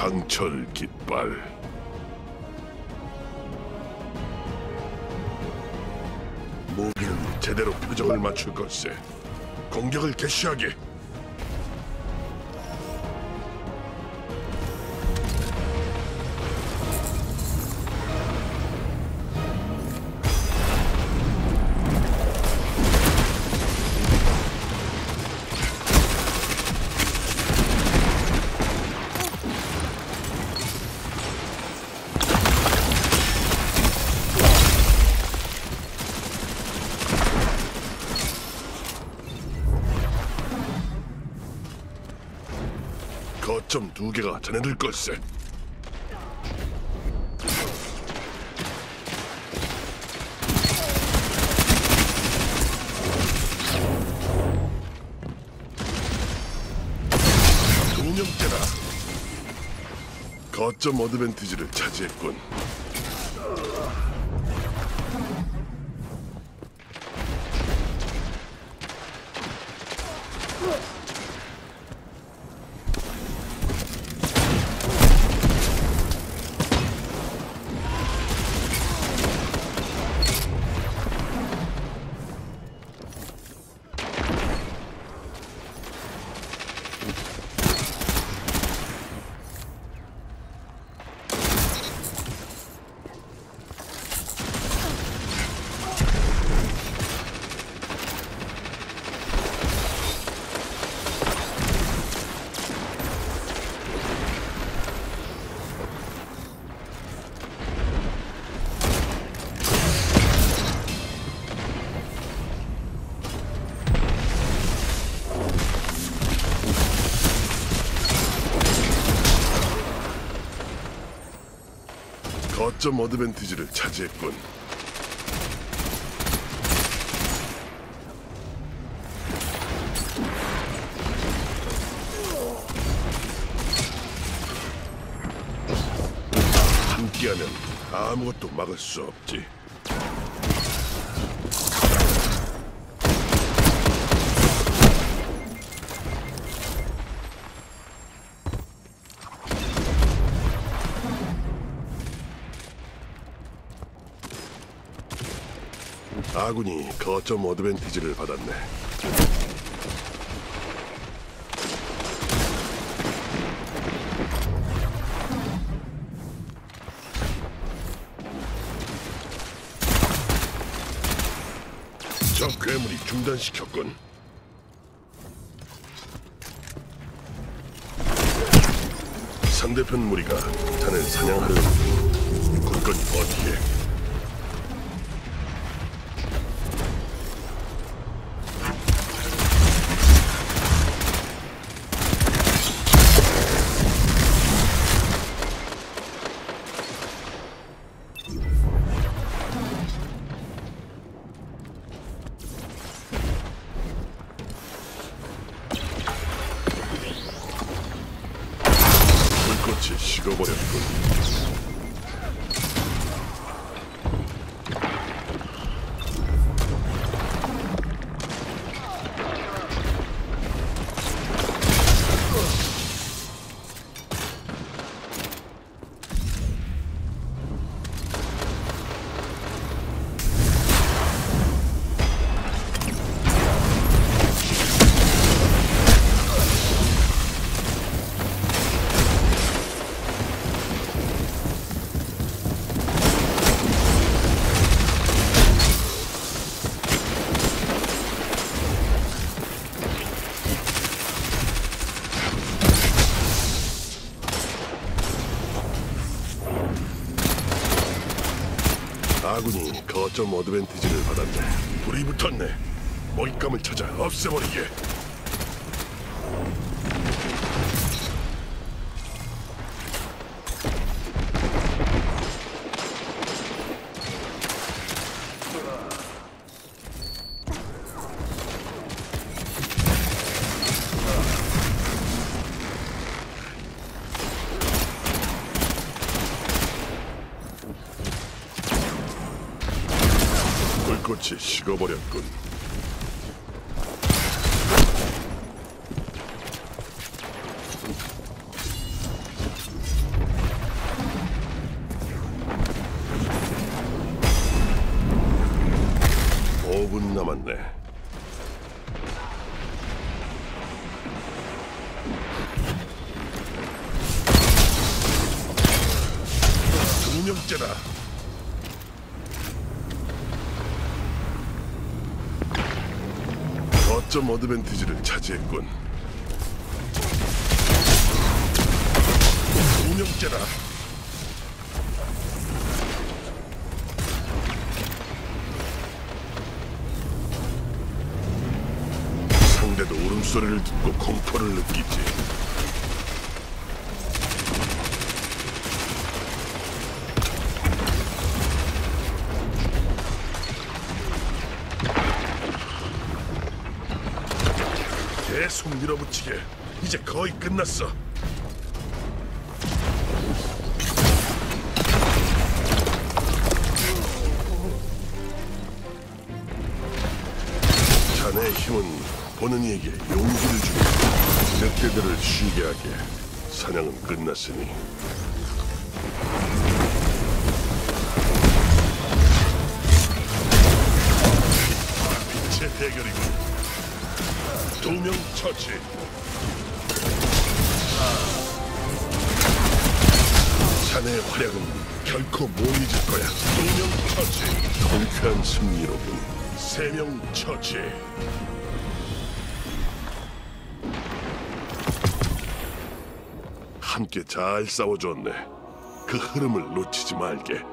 강철 깃발. 무기는 제대로 표정을 맞출 것세. 공격을 개시하게. 거점 2개가 자네들 걸세. 두 명째다. 거점 어드밴티지를 차지했군. 거점 어드밴티지를 차지했군. 함께하면 아무것도 막을 수 없지. 아군이 거점 어드밴티지를 받았네. 적 괴물이 중단시켰군. 상대편 무리가 자네를 사냥하려고 굳건히 버티게. 불꽃이 식어버렸군. 아군이 거점 어드밴티지를 받았네. 불이 붙었네. 먹잇감을 찾아 없애버리게. 불꽃이 식어버렸군. 5분 남았네. 두 명째다. 거점 어드밴티지를 차지했군. 두 명째다. 상대도 울음소리를 듣고 공포를 느끼지. 계속 밀어붙이게. 이제 거의 끝났어. 자네의 힘은 보는 이에게 용기를 주고 늑대들을 쉬게 하게. 사냥은 끝났으니. 빛의 대결이군. 두 명 처치. 자네의 활약은 결코 못 잊을 거야. 두 명 처치. 통쾌한 승리로군. 세 명 처치. 함께 잘 싸워줬네. 그 흐름을 놓치지 말게.